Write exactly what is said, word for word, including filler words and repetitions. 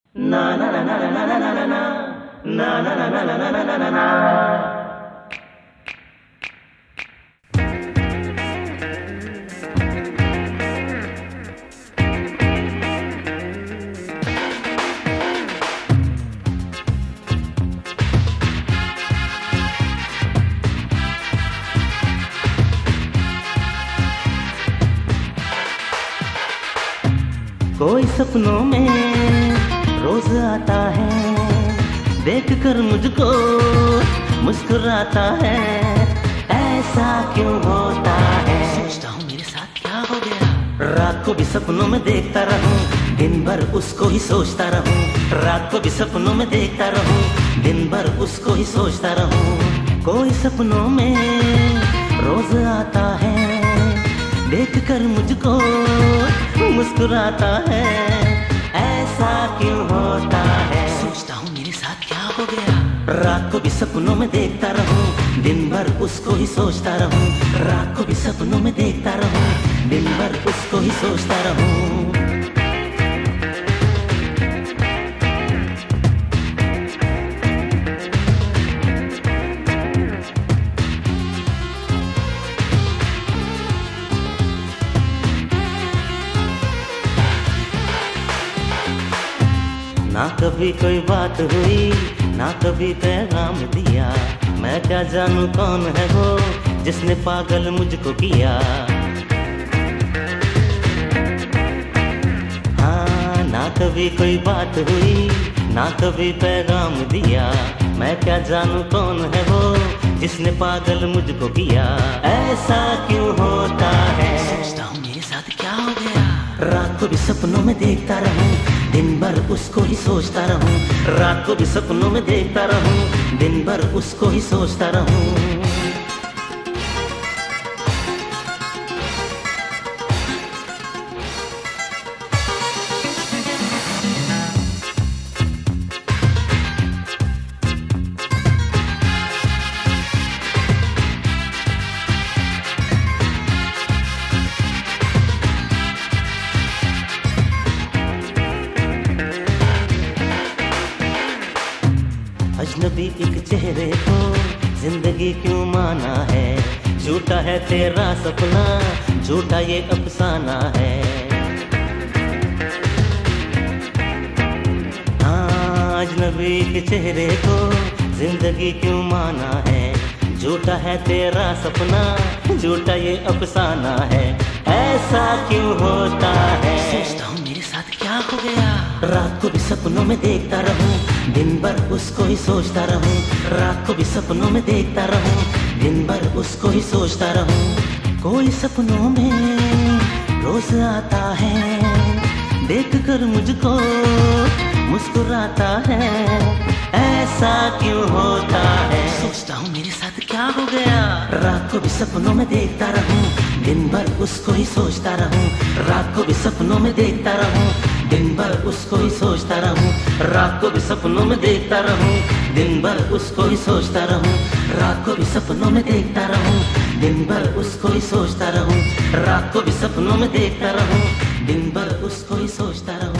Na na na na na na na na na na na na na na na na na na. कोई सपनों में रोज आता है, देख कर मुझको मुस्कुराता है। ऐसा क्यों होता है? सोचता हूँ मेरे साथ क्या हो गया। रात को भी सपनों में देखता रहूं, दिन भर उसको ही सोचता रहूं। रात को भी सपनों में देखता रहूं, दिन भर उसको ही सोचता रहूं। कोई सपनों में रोज आता है, देख कर मुझको मुस्कुराता है। ऐसा क्यों होता है? सोचता हूँ मेरे साथ क्या हो गया। रात को भी सपनों में देखता रहूं, दिन भर उसको ही सोचता रहूं। रात को भी सपनों में देखता रहूं, दिन भर उसको ही सोचता रहूं। ना कभी कोई बात हुई, ना कभी पैगाम दिया। मैं क्या जानूं कौन है वो जिसने पागल मुझको किया। हाँ, ना कभी कोई बात हुई, ना कभी पैगाम दिया। मैं क्या जानूं कौन है वो जिसने पागल मुझको किया। ऐसा क्यों होता है? सोचता हूँ मेरे साथ क्या हो गया। रात को भी सपनों में देखता रहूं, दिन भर उसको ही सोचता रहूं। रात को भी सपनों में देखता रहूं, दिन भर उसको ही सोचता रहूं। अजनबी एक चेहरे को जिंदगी क्यों माना है। झूठा है तेरा सपना, झूठा ये अफसाना है। हाँ, अजनबी के चेहरे को जिंदगी क्यों माना है। झूठा है तेरा सपना, झूठा ये अफसाना है। ऐसा क्यों होता है? सोचता हूँ मेरे साथ क्या हो गया। रात को भी सपनों में देखता रहूं, दिन भर उसको ही सोचता रहूं। रात को भी सपनों में देखता रहूं, दिन भर उसको ही सोचता रहूं। कोई सपनों में रोज आता है, देख कर मुझको मुस्कुराता है। ऐसा क्यों होता है? सोचता हूँ मेरे साथ क्या हो गया। रात को भी सपनों में देखता रहूं, दिन भर उसको ही सोचता रहूं। रात को भी सपनों में देखता रहूं, दिन भर उसको ही सोचता रहूं। रात को भी सपनों में देखता रहूं, दिन भर उसको ही सोचता रहूं। रात को भी सपनों में देखता रहूं, दिन भर उसको ही सोचता रहूं। रात को भी सपनों में देखता रहूं, दिन भर उसको ही सोचता रहूं।